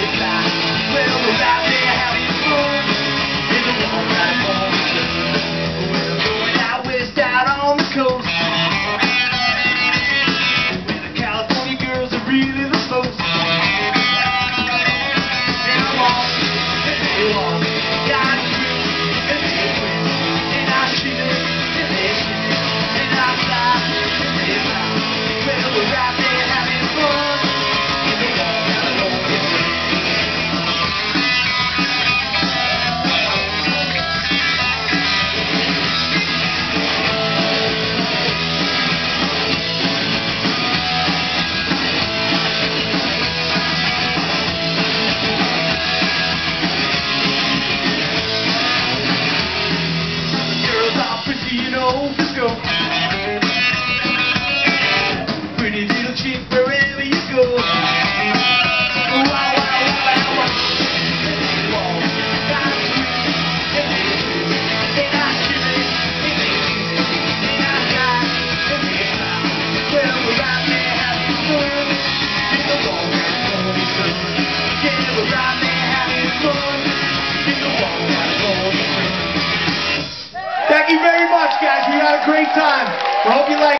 Let's go. Pretty little chick wherever you go. Thank you very much, guys. We had a great time. I hope you like it.